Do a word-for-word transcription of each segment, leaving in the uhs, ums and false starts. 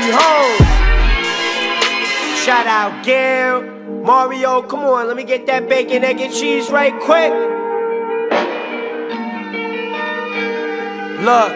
Behold. Shout out Gil, Mario, come on, let me get that bacon, egg, and cheese right quick. Look,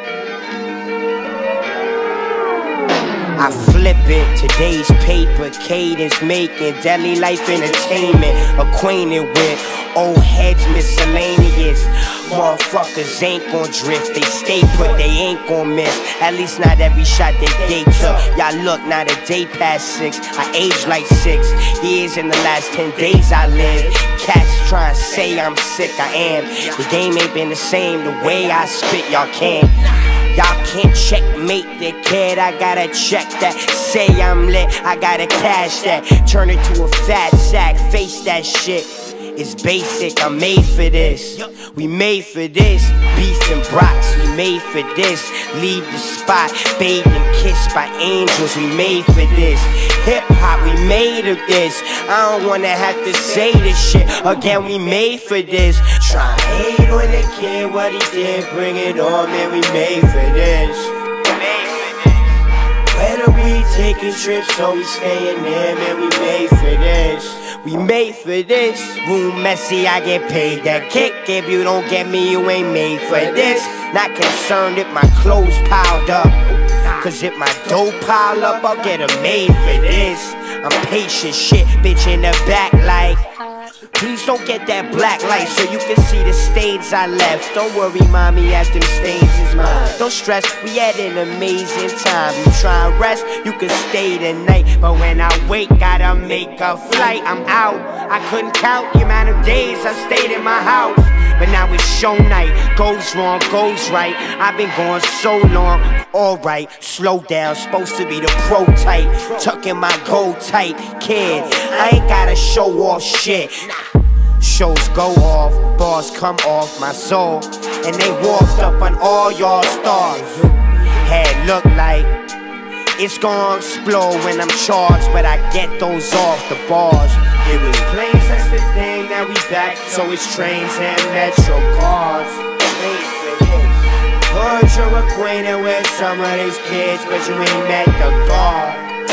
I flip it, today's paper, cadence making, deadly life entertainment, acquainted with old heads miscellaneous. Motherfuckers ain't gon' drift, they stay put, they ain't gon' miss. At least not every shot that they took. Y'all look, now the day past six, I age like six years in the last ten days I live. Cats try to say I'm sick, I am. The game ain't been the same, the way I spit, y'all can't. Y'all can't checkmate the kid, I gotta check that. Say I'm lit, I gotta cash that. Turn it to a fat sack, face that shit. It's basic, I'm made for this. We made for this. Beef and brats, we made for this. Leave the spot, bathed and kissed by angels, we made for this. Hip hop, we made of this. I don't wanna have to say this shit again, we made for this. Try to hate on the kid, what he did, bring it on, man, we made for this. Made for this. Whether we taking trips, so we staying there, man, we made for this. We made for this. Room messy, I get paid that kick. If you don't get me, you ain't made for this. Not concerned if my clothes piled up, cause if my dough pile up, I'll get a made for this. I'm patient shit, bitch in the back like, please don't get that black light so you can see the stains I left. Don't worry, mommy, as them stains is mine. Don't stress, we had an amazing time. You try and rest, you can stay tonight. But when I wake, gotta make a flight. I'm out, I couldn't count the amount of days I stayed in my house. But now it's show night, goes wrong, goes right. I've been going so long, alright, slow down, supposed to be the pro type. Tucking my gold tight, kid, I ain't gotta show off shit. Shows go off, bars come off my soul, and they walked up on all y'all stars. Head look like it's gonna explode when I'm charged, but I get those off the bars. It was planes, that's the thing, now we back, so it's trains and metro cars. Wait for this. Heard you're acquainted with some of these kids, but you ain't met the guard.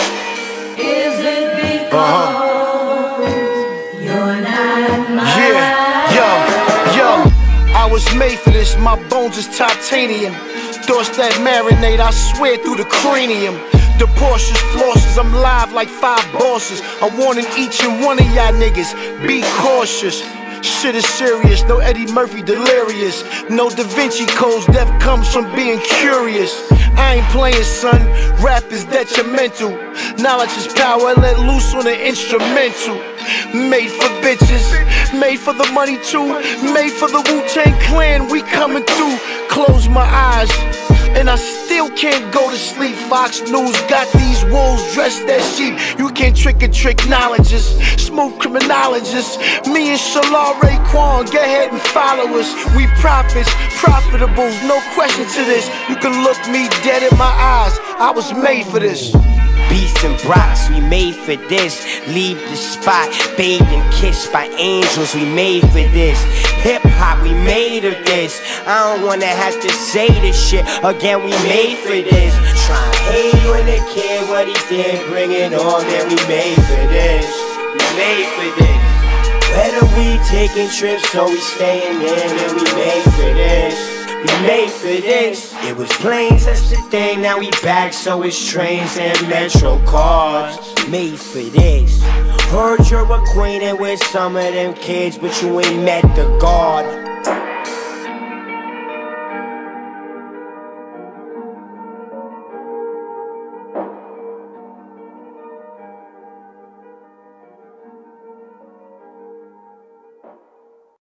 Is it because uh-huh. you're not mine? Yeah, yo, yo, I was made for this, my bones is titanium. Thoughts that marinate, I swear through the cranium. The Porsches, flosses, I'm live like five bosses. I'm warning each and one of y'all niggas, be cautious. Shit is serious, no Eddie Murphy delirious. No Da Vinci codes, death comes from being curious. I ain't playing, son, rap is detrimental. Knowledge is power, let loose on an instrumental. Made for bitches, made for the money too. Made for the Wu-Tang Clan, we coming through. Close my eyes, and I still can't go to sleep. Fox News got these wolves dressed as sheep. You can't trick or trick knowledges, smooth criminologists. Me and Shalal Raekwon, go ahead and follow us. We prophets, profitable, no question to this. You can look me dead in my eyes, I was made for this. Beef and brats, we made for this. Leave the spot, bathed and kissed by angels, we made for this. Hip hop, we made of this. I don't wanna have to say this shit again, we made for this. Try to hate on the kid, what he did, bring it on, man, we made for this. We made for this. Whether we taking trips, so we staying there, man, we made for this. We made for this. It was planes, that's the thing, now we back, so it's trains and metro cars. Made for this. Heard you're acquainted with some of them kids, but you ain't met the guard.